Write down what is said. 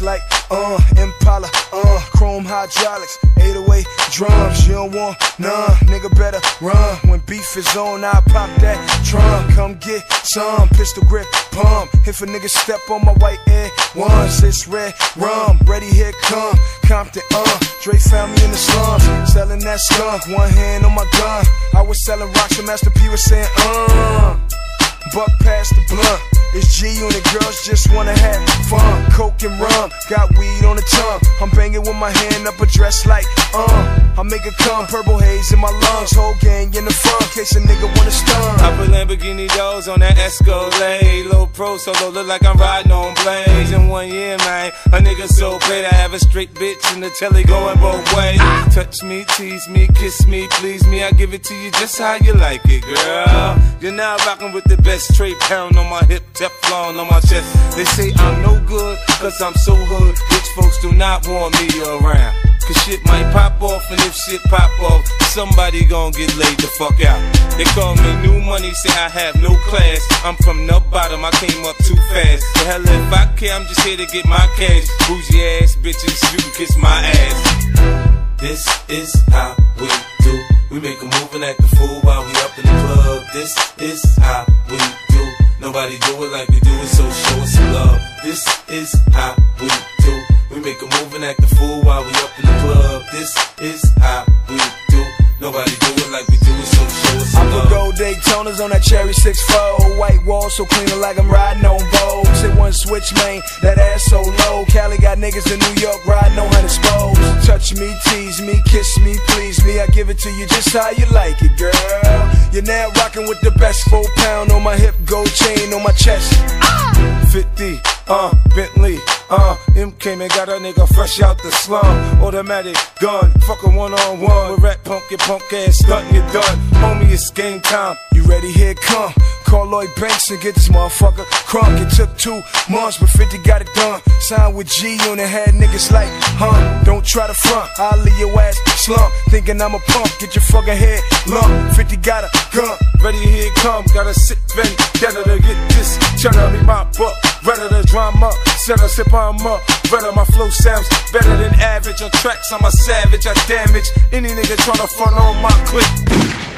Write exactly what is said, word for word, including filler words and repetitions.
like, uh, Impala, uh, chrome hydraulics, eight oh eight drums, you don't want none, nigga better run. When beef is on, I pop that drum, come get some, pistol grip, pump. If a nigga step on my white air ones, it's red rum, ready, here come Compton, uh, Dre found me in the slums, selling that skunk, one hand on my gun. I was selling rocks and Master P was saying, uh, buck past the blunt. It's G-Unit, girls just wanna have fun. Coke and rum, got weed on the tongue. I'm banging with my hand up a dress like, uh I make it come, purple haze in my lungs. Whole gang in the front, case a nigga wanna stun. I put Lamborghini doors on that Escalade. Low pro solo, look like I'm riding on blades. In one year, man, a nigga so paid. I have a straight bitch in the telly going both ways. Touch me, tease me, kiss me, please me. I give it to you just how you like it, girl. You're now rocking with the best, straight pound on my hip, Teflon on my chest. They say I'm no good, cause I'm so hood. Rich folks do not want me around, cause shit might pop off, and if shit pop off, somebody gon' get laid the fuck out. They call me new money, say I have no class. I'm from the bottom, I came up too fast. The hell if I care, I'm just here to get my cash. Bougie ass bitches, you can kiss my ass. This is how we do. We make a move and act a fool while we up in the club. This is how we do. Nobody do it like we do it, so show us some love. This is how we do. We make a move and act a fool while we up in the club. This is how we do. Nobody do it like we do it, so show us some love. I put gold Daytonas on that cherry six four. White wall so clean like I'm riding on Vogue. Hit one switch, man, that ass so low. Cali got niggas in New York riding on hundred spokes. Touch me, tease me, kiss me, please me. I give it to you just how you like it, girl. You're now rocking with the best. Four pound on my hip, gold chain on my chest. fifty, uh, Bentley, uh, M came and got a nigga fresh out the slum. Automatic gun, fuck a one on one. With rat punk, your punk ass stuntin', you done. Homie, it's game time. You ready? Here it come. Call Lloyd Banks and get this motherfucker crunk. It took two months, but fifty got it done. Signed with G-Unit, had niggas like, huh? Don't try to front, I'll leave your ass slump. Thinking I'm a punk, get your fucking head lump. fifty got a gun, ready, here it come. Gotta sit ready, gotta to get this. Cheddar me my buck, ready to drama. Set a sip on up, better my flow sounds better than average. On tracks, I'm a savage, I damage any nigga tryna front on my clip.